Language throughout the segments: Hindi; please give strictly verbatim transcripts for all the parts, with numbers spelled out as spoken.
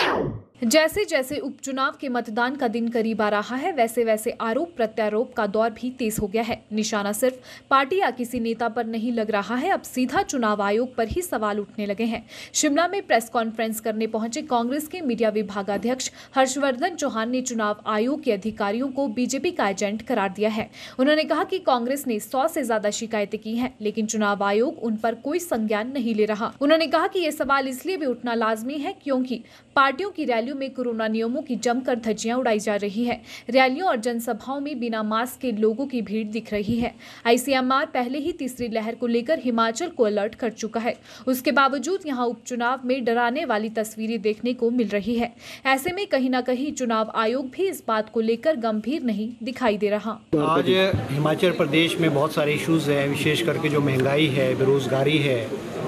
जैसे जैसे उपचुनाव के मतदान का दिन करीब आ रहा है, वैसे वैसे आरोप प्रत्यारोप का दौर भी तेज हो गया है। निशाना सिर्फ पार्टी या किसी नेता पर नहीं लग रहा है, अब सीधा चुनाव आयोग पर ही सवाल उठने लगे हैं। शिमला में प्रेस कॉन्फ्रेंस करने पहुंचे कांग्रेस के मीडिया विभागाध्यक्ष हर्षवर्धन चौहान ने चुनाव आयोग के अधिकारियों को बीजेपी का एजेंट करार दिया है। उन्होंने कहा कि कांग्रेस ने सौ से ज्यादा शिकायतें की हैं, लेकिन चुनाव आयोग उन पर कोई संज्ञान नहीं ले रहा। उन्होंने कहा कि ये सवाल इसलिए भी उठना लाजमी है क्योंकि पार्टियों की रैलियों में कोरोना नियमों की जमकर धज्जियां उड़ाई जा रही है। रैलियों और जनसभाओं में बिना मास्क के लोगों की भीड़ दिख रही है। आईसीएमआर पहले ही तीसरी लहर को लेकर हिमाचल को अलर्ट कर चुका है। उसके बावजूद यहां उपचुनाव में डराने वाली तस्वीरें देखने को मिल रही है। ऐसे में कहीं न कहीं चुनाव आयोग भी इस बात को लेकर गंभीर नहीं दिखाई दे रहा। आज हिमाचल प्रदेश में बहुत सारे इश्यूज हैं, विशेष करके जो महंगाई है, बेरोजगारी है,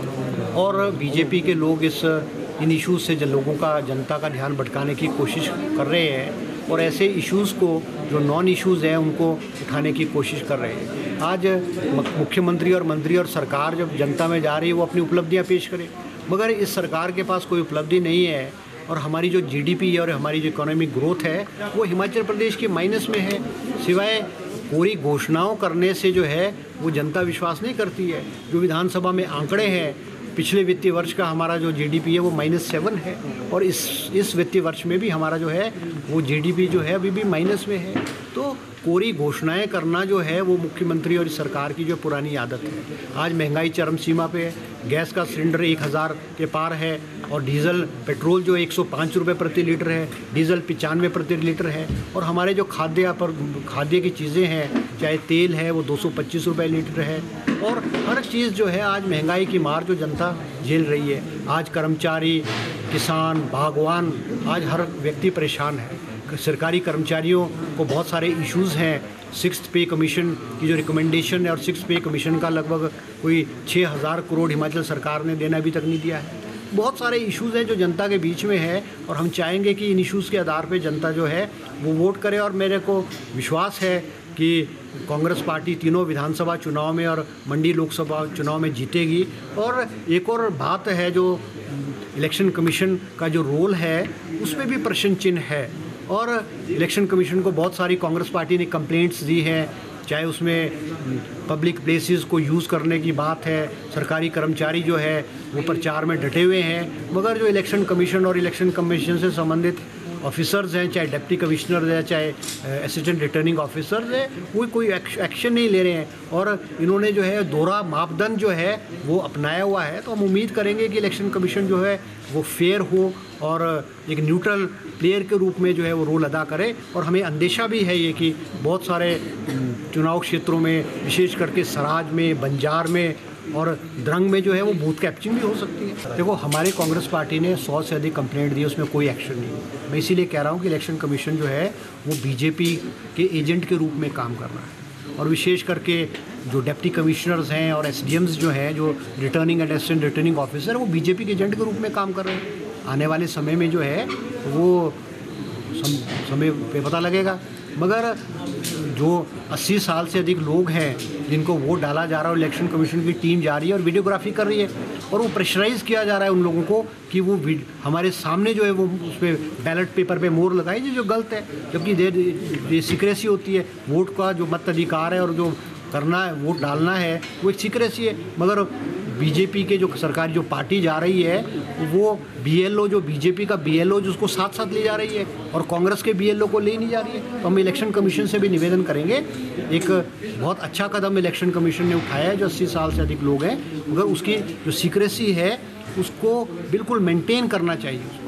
और बीजेपी के लोग इस इन इश्यूज से जन लोगों का जनता का ध्यान भटकाने की कोशिश कर रहे हैं और ऐसे इश्यूज़ को जो नॉन इश्यूज़ हैं उनको उठाने की कोशिश कर रहे हैं। आज मुख्यमंत्री और मंत्री और सरकार जब जनता में जा रही है वो अपनी उपलब्धियां पेश करे, मगर इस सरकार के पास कोई उपलब्धि नहीं है और हमारी जो जीडीपी है और हमारी जो इकोनॉमिक ग्रोथ है वो हिमाचल प्रदेश की माइनस में है। सिवाय पूरी घोषणाओं करने से जो है वो जनता विश्वास नहीं करती है। जो विधानसभा में आंकड़े हैं, पिछले वित्तीय वर्ष का हमारा जो जीडीपी है वो माइनस सेवन है और इस इस वित्तीय वर्ष में भी हमारा जो है वो जीडीपी जो है अभी भी माइनस में है। तो कोरी घोषणाएं करना जो है वो मुख्यमंत्री और सरकार की जो पुरानी आदत है। आज महंगाई चरम सीमा पे है, गैस का सिलेंडर एक हज़ार के पार है और डीजल पेट्रोल जो एक सौ पाँच रुपये प्रति लीटर है, डीजल पचानवे प्रति लीटर है, और हमारे जो खाद्य पर खाद्य की चीज़ें हैं, चाहे तेल है वो दो सौ पच्चीस रुपये लीटर है, और हर चीज़ जो है आज महंगाई की मार जो जनता झेल रही है। आज कर्मचारी, किसान, बागवान, आज हर व्यक्ति परेशान है। सरकारी कर्मचारियों को बहुत सारे इश्यूज़ हैं। सिक्स्थ पे कमीशन की जो रिकमेंडेशन है और सिक्स पे कमीशन का लगभग कोई छः हज़ार करोड़ हिमाचल सरकार ने देना अभी तक नहीं दिया है। बहुत सारे इश्यूज़ हैं जो जनता के बीच में है और हम चाहेंगे कि इन इश्यूज़ के आधार पे जनता जो है वो वोट करे, और मेरे को विश्वास है कि कांग्रेस पार्टी तीनों विधानसभा चुनाव में और मंडी लोकसभा चुनाव में जीतेगी। और एक और बात है, जो इलेक्शन कमीशन का जो रोल है उसमें भी प्रश्न चिन्ह है, और इलेक्शन कमीशन को बहुत सारी कांग्रेस पार्टी ने कंप्लेंट्स दी हैं, चाहे उसमें पब्लिक प्लेसेस को यूज़ करने की बात है, सरकारी कर्मचारी जो है वो प्रचार में डटे हुए हैं, मगर जो इलेक्शन कमीशन और इलेक्शन कमीशन से संबंधित ऑफिसर्स हैं, चाहे डिप्टी कमिश्नर हैं, चाहे असिस्टेंट रिटर्निंग ऑफिसर्स हैं, वो कोई एक्शन नहीं ले रहे हैं और इन्होंने जो है दोहरा मापदंड जो है वो अपनाया हुआ है। तो हम उम्मीद करेंगे कि इलेक्शन कमीशन जो है वो फेयर हो और एक न्यूट्रल प्लेयर के रूप में जो है वो रोल अदा करे। और हमें अंदेशा भी है ये कि बहुत सारे चुनाव क्षेत्रों में, विशेष करके सराज में, बंजार में और द्रंग में जो है वो बूथ कैप्चरिंग भी हो सकती है। देखो, हमारे कांग्रेस पार्टी ने सौ से अधिक कंप्लेंट दी, उसमें कोई एक्शन नहीं। मैं इसीलिए कह रहा हूँ कि इलेक्शन कमीशन जो है वो बीजेपी के एजेंट के रूप में काम कर रहा है, और विशेष करके जो डिप्टी कमिश्नर्स हैं और एसडीएम्स जो हैं, जो returning and assistant returning officer, वो बीजेपी के एजेंट के रूप में काम कर रहे हैं। आने वाले समय में जो है वो सम, समय पे पता लगेगा, मगर जो अस्सी साल से अधिक लोग हैं जिनको वोट डाला जा रहा है, इलेक्शन कमीशन की टीम जा रही है और वीडियोग्राफी कर रही है, और वो प्रेशराइज किया जा रहा है उन लोगों को कि वो हमारे सामने जो है वो उस पर बैलेट पेपर पे मोहर लगाई, जो गलत है। जबकि देर सीक्रेसी होती है, वोट का जो मत अधिकार है और जो करना है, वोट डालना है, वो एक सीक्रेसी है। मगर बीजेपी के जो सरकारी जो पार्टी जा रही है वो बीएलओ, जो बीजेपी का बीएलओ जो उसको साथ साथ ले जा रही है और कांग्रेस के बीएलओ को ले नहीं जा रही है। तो हम इलेक्शन कमीशन से भी निवेदन करेंगे। एक बहुत अच्छा कदम इलेक्शन कमीशन ने उठाया है, जो अस्सी साल से अधिक लोग हैं, मगर उसकी जो सीक्रेसी है उसको बिल्कुल मेंटेन करना चाहिए।